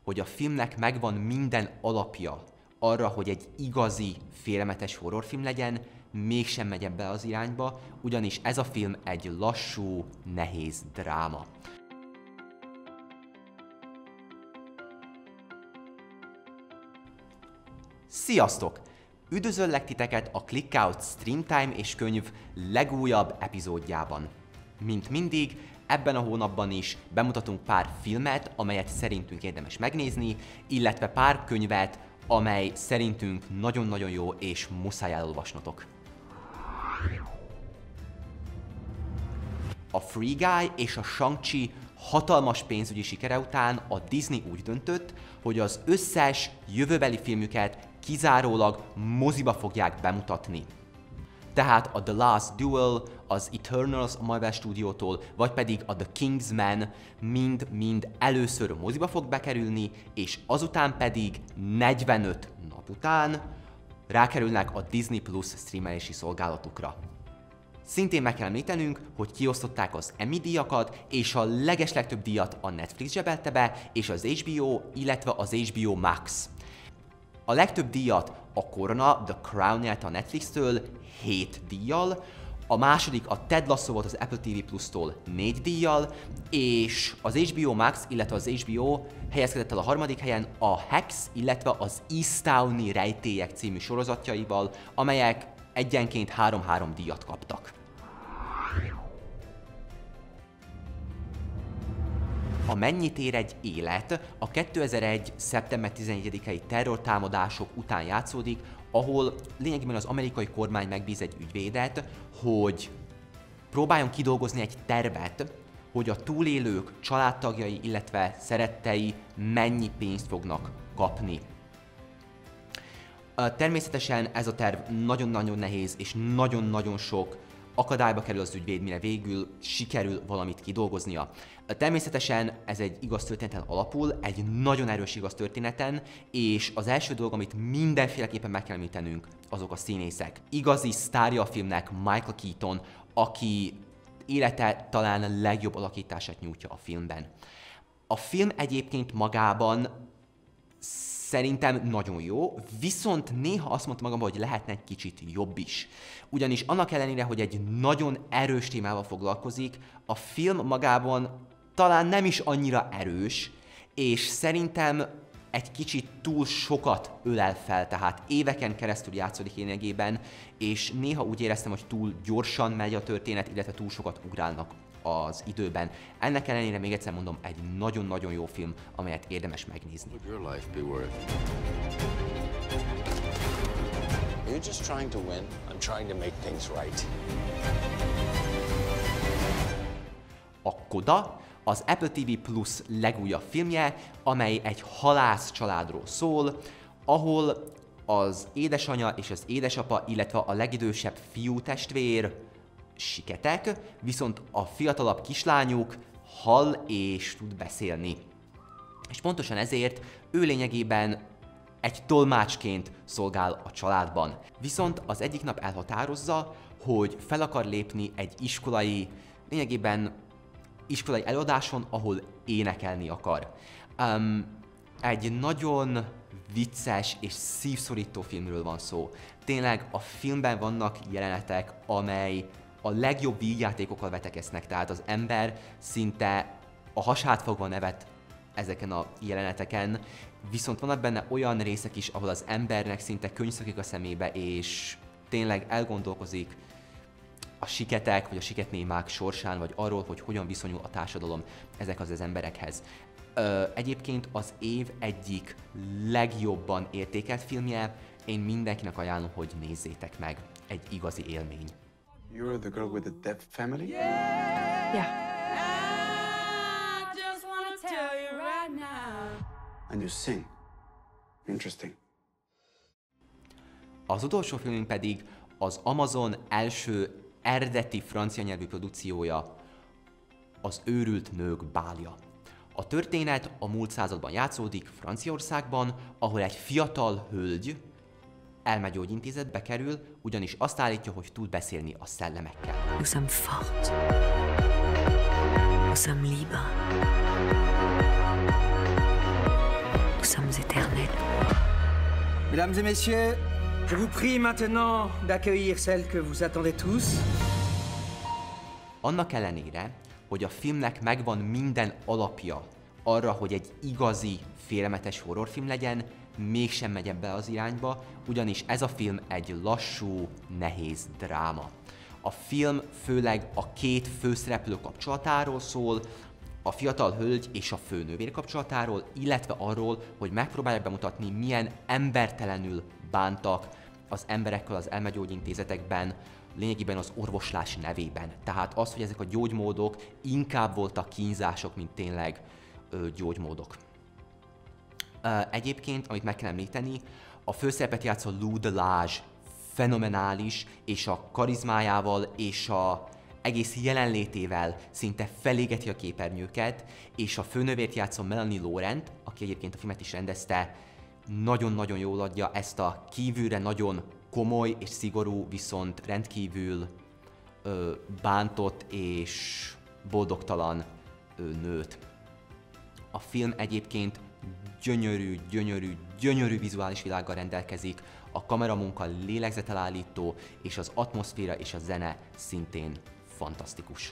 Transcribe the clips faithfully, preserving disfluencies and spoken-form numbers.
hogy a filmnek megvan minden alapja arra, hogy egy igazi, félelmetes horrorfilm legyen, mégsem megy ebbe az irányba, ugyanis ez a film egy lassú, nehéz dráma. Sziasztok! Üdvözöllek titeket a Clickout Streamtime és könyv legújabb epizódjában. Mint mindig, ebben a hónapban is bemutatunk pár filmet, amelyet szerintünk érdemes megnézni, illetve pár könyvet, amely szerintünk nagyon-nagyon jó és muszáj elolvasnotok. A Free Guy és a Shang-Chi hatalmas pénzügyi sikere után a Disney úgy döntött, hogy az összes jövőbeli filmüket kizárólag moziba fogják bemutatni. Tehát a The Last Duel, az Eternals a Marvel Studiótól, vagy pedig a The Kingsman mind-mind először moziba fog bekerülni, és azután pedig negyvenöt nap után rákerülnek a Disney Plus streamelési szolgálatukra. Szintén meg kell említenünk, hogy kiosztották az Emmy díjakat, és a legeslegtöbb díjat a Netflix zsebelte be, és az há bé o, illetve az há bé o Max. A legtöbb díjat a Corona, The Crown nyerte a Netflix-től hét díjjal, a második a Ted Lasso volt az Apple té vé Plus-tól négy díjjal, és az há bé o Max, illetve az há bé o helyezkedett el a harmadik helyen a Hex, illetve az Easttown-i rejtélyek című sorozatjaival, amelyek egyenként három-három díjat kaptak. A Mennyit ér egy élet a kétezer-egy. szeptember tizenegyedikei terrortámadások után játszódik, ahol lényegében az amerikai kormány megbíz egy ügyvédet, hogy próbáljon kidolgozni egy tervet, hogy a túlélők családtagjai, illetve szerettei mennyi pénzt fognak kapni. Természetesen ez a terv nagyon-nagyon nehéz, és nagyon-nagyon sok akadályba kerül az ügyvéd, mire végül sikerül valamit kidolgoznia. Természetesen ez egy igaz történeten alapul, egy nagyon erős igaz történeten, és az első dolog, amit mindenféleképpen meg kell említenünk, azok a színészek. Igazi sztárja a filmnek Michael Keaton, aki élete talán legjobb alakítását nyújtja a filmben. A film egyébként magában szerintem nagyon jó, viszont néha azt mondtam magamban, hogy lehetne egy kicsit jobb is. Ugyanis annak ellenére, hogy egy nagyon erős témával foglalkozik, a film magában talán nem is annyira erős, és szerintem egy kicsit túl sokat ölel fel, tehát éveken keresztül játszódik lényegében, és néha úgy éreztem, hogy túl gyorsan megy a történet, illetve túl sokat ugrálnak az időben. Ennek ellenére még egyszer mondom, egy nagyon-nagyon jó film, amelyet érdemes megnézni. You're just trying to win. I'm trying to make things right. A Coda az Apple té vé Plus legújabb filmje, amely egy halász családról szól, ahol az édesanyja és az édesapa, illetve a legidősebb fiútestvér siketek, viszont a fiatalabb kislányuk hall és tud beszélni. És pontosan ezért ő lényegében egy tolmácsként szolgál a családban. Viszont az egyik nap elhatározza, hogy fel akar lépni egy iskolai, lényegében iskolai előadáson, ahol énekelni akar. Um, egy nagyon vicces és szívszorító filmről van szó. Tényleg a filmben vannak jelenetek, amely a legjobb vígjátékokkal vetekeznek, tehát az ember szinte a hasát fogva nevet ezeken a jeleneteken, viszont vannak benne olyan részek is, ahol az embernek szinte könny szökik a szemébe, és tényleg elgondolkozik a siketek, vagy a siketnémák sorsán, vagy arról, hogy hogyan viszonyul a társadalom ezekhez az emberekhez. Ö, egyébként az év egyik legjobban értékelt filmje, én mindenkinek ajánlom, hogy nézzétek meg. Egy igazi élmény. You're the girl with the deaf family? Yeah. I just wanna tell you right now. And you sing. Interesting. Az utolsó filmünk pedig az Amazon első eredeti francia nyelvű produkciója, Az őrült nők bálja. A történet a múlt században játszódik Franciaországban, ahol egy fiatal hölgy elmegyógyintézetbe kerül, ugyanis azt állítja, hogy tud beszélni a szellemekkel. Nous sommes fortes. Nous sommes libres. éternel. Mesdames et messieurs, je vous prie maintenant d'accueillir celle que vous attendez tous. Annak ellenére, hogy a filmnek megvan minden alapja arra, hogy egy igazi, félelmetes horrorfilm legyen, mégsem megy ebbe az irányba, ugyanis ez a film egy lassú, nehéz dráma. A film főleg a két főszereplő kapcsolatáról szól, a fiatal hölgy és a főnővér kapcsolatáról, illetve arról, hogy megpróbálják bemutatni, milyen embertelenül bántak az emberekkel az elmegyógyintézetekben, lényegében az orvoslás nevében. Tehát az, hogy ezek a gyógymódok inkább voltak kínzások, mint tényleg ö, gyógymódok. Ö, egyébként, amit meg kell említeni, a főszerepet játszó Lou Delage fenomenális, és a karizmájával és a egész jelenlétével szinte felégeti a képernyőket, és a főnövért játszó Melanie Laurent, aki egyébként a filmet is rendezte, nagyon-nagyon jól adja ezt a kívülre nagyon komoly és szigorú, viszont rendkívül ö, bántott és boldogtalan ö, nőt. A film egyébként gyönyörű, gyönyörű, gyönyörű vizuális világgal rendelkezik, a kameramunka lélegzetelállító, és az atmoszféra és a zene szintén fantasztikus.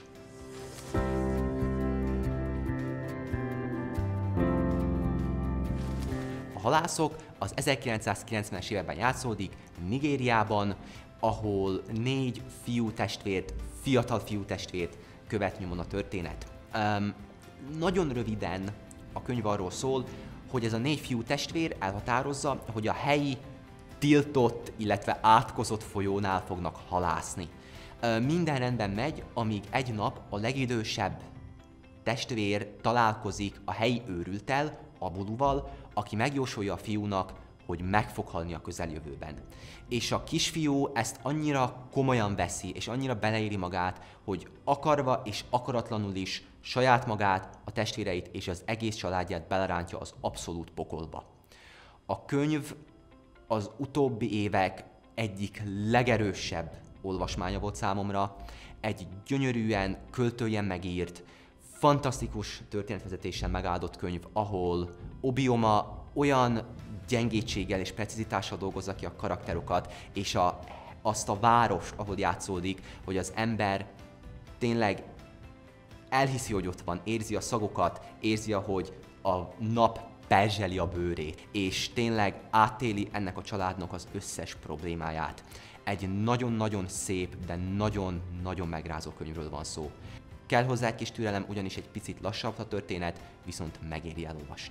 A Halászok az ezerkilencszázkilencvenes években játszódik Nigériában, ahol négy fiú testvért, fiatal fiú testvért követ nyomon a történet. Um, nagyon röviden a könyv arról szól, hogy ez a négy fiú testvér elhatározza, hogy a helyi tiltott, illetve átkozott folyónál fognak halászni. Minden rendben megy, amíg egy nap a legidősebb testvér találkozik a helyi őrülttel, Abuluval, aki megjósolja a fiúnak, hogy meg fog halni a közeljövőben. És a kisfiú ezt annyira komolyan veszi, és annyira beleéri magát, hogy akarva és akaratlanul is saját magát, a testvéreit és az egész családját belerántja az abszolút pokolba. A könyv az utóbbi évek egyik legerősebb olvasmánya volt számomra, egy gyönyörűen, költőjen megírt, fantasztikus történetvezetésen megáldott könyv, ahol Obioma olyan gyengétséggel és precizitással dolgozza ki a karakterokat, és a, azt a várost, ahol játszódik, hogy az ember tényleg elhiszi, hogy ott van, érzi a szagokat, érzi, hogy a nap perzseli a bőrét, és tényleg átéli ennek a családnak az összes problémáját. Egy nagyon-nagyon szép, de nagyon-nagyon megrázó könyvről van szó. Kell hozzá egy kis türelem, ugyanis egy picit lassabb a történet, viszont megéri elolvasni.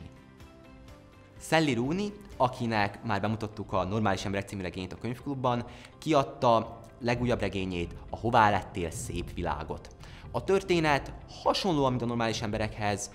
Sally Rooney, akinek már bemutattuk a Normális Emberek című regényt a könyvklubban, kiadta legújabb regényét, a Hová lettél szép világot. A történet hasonlóan, mint a Normális Emberekhez,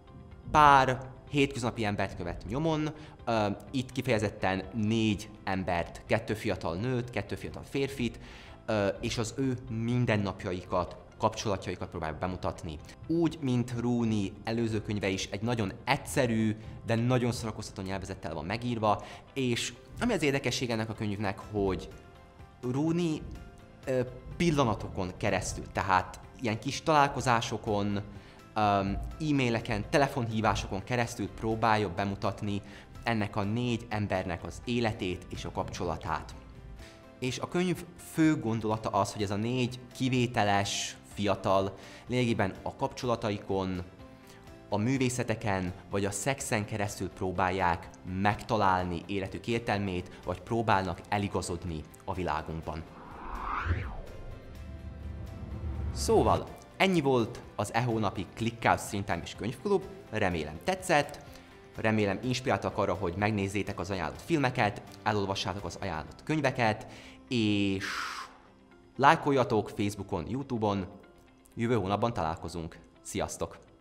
pár hétköznapi embert követ nyomon, uh, itt kifejezetten négy embert, kettő fiatal nőt, kettő fiatal férfit, uh, és az ő mindennapjaikat, kapcsolatjaikat próbálják bemutatni. Úgy, mint Rooney előző könyve is, egy nagyon egyszerű, de nagyon szórakoztató nyelvezettel van megírva, és ami az érdekesség ennek a könyvnek, hogy Rooney uh, pillanatokon keresztül, tehát ilyen kis találkozásokon, Um, e-maileken, telefonhívásokon keresztül próbálja bemutatni ennek a négy embernek az életét és a kapcsolatát. És a könyv fő gondolata az, hogy ez a négy kivételes fiatal lényegében a kapcsolataikon, a művészeteken vagy a szexen keresztül próbálják megtalálni életük értelmét, vagy próbálnak eligazodni a világunkban. Szóval, ennyi volt az e hónapi Click Out Streamtime és Könyvklub, remélem tetszett, remélem inspiráltak arra, hogy megnézzétek az ajánlott filmeket, elolvassátok az ajánlott könyveket, és lájkoljatok Facebookon, YouTube-on, jövő hónapban találkozunk. Sziasztok!